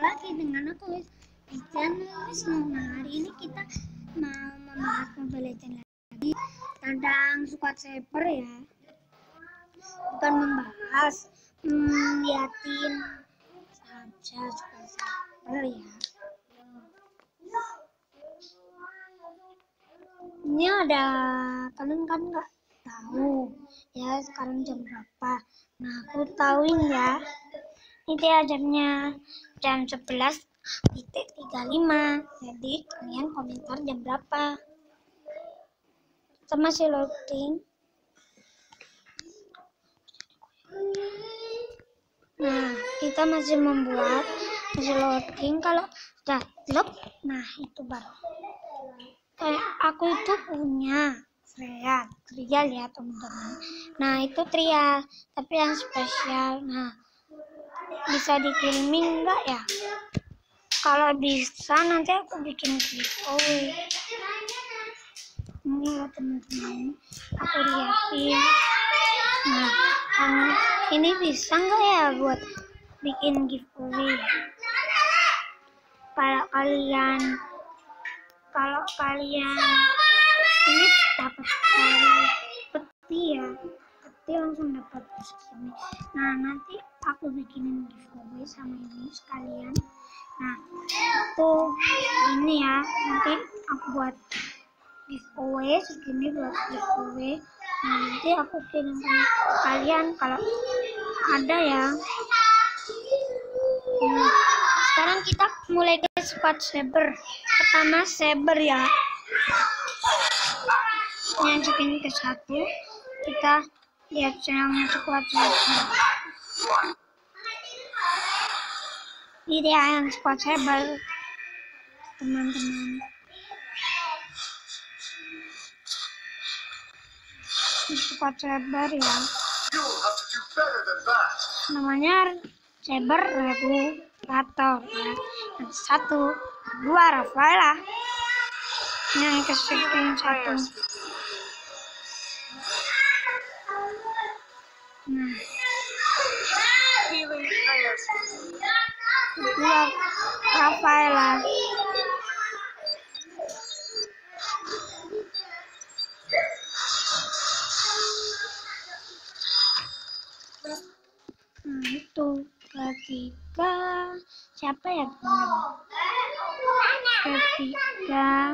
lagi dengan aku di channel Wisnu. Nah, hari ini kita mau membahas Mobile Legends lagi tentang squad saber ya. Bukan membahas, liatin saja squad saber ya. Ini ada, kalian kan nggak tahu ya sekarang jam berapa. Nah, aku tahuin ya. Ini dia jamnya, jam 11:35. Jadi kalian komentar jam berapa. Kita masih loading. Nah, kita masih membuat, masih loading. Kalau udah load, nah itu baru. Aku itu punya trial ya teman-teman. Nah, itu trial, tapi yang spesial. Nah, bisa dikirimin enggak ya? Kalau bisa nanti aku bikin giveaway. Ini ya teman-teman, aku liatin. Nah, ini bisa enggak ya buat bikin giveaway? Kalau kalian ini dapat dari peti ya, peti langsung dapat segini. Nah, nanti aku bikinin giveaway sama ini sekalian. Nah, itu ini ya, nanti aku buat giveaway segini buat giveaway. Nah, nanti aku kirim ke kalian kalau ada ya. Nah, sekarang kita mulai ke squad saber. Pertama saber ya. Lanjutin ke 1. Kita lihat yang squad saber. Ini dia yang squad saber, teman-teman. Squad saber ya. Namanya saber regulator ya. Yang 1, 2 Rafaela. Yang kesekian 1. Nah, kedua Rafaela. Nah, itu ketiga siapa ya teman-teman? Ketiga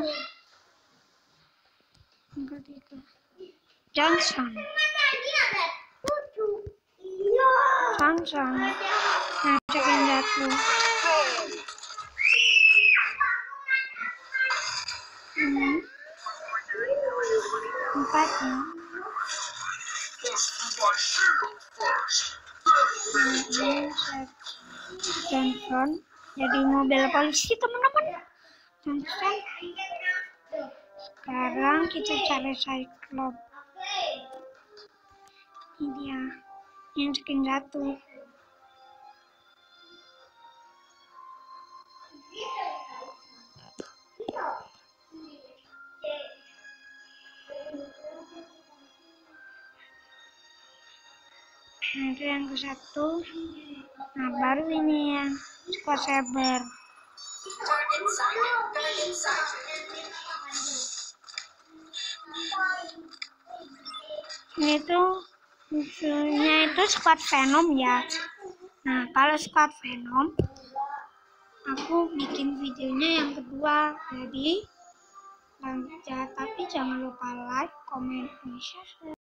Johnson. Nah, cekin jatuh. Empat ya. Johnson jadi mobil polisi teman-teman. Johnson. Sekarang kita cari Cyclops. Ini dia yang skin 1. Nah, itu yang ke 1. Nah, baru ini yang squad saber. Ini tuh musuhnya itu squad Venom ya. Nah, kalau squad Venom aku bikin videonya yang kedua. Jadi tapi jangan lupa like, comment, dan share.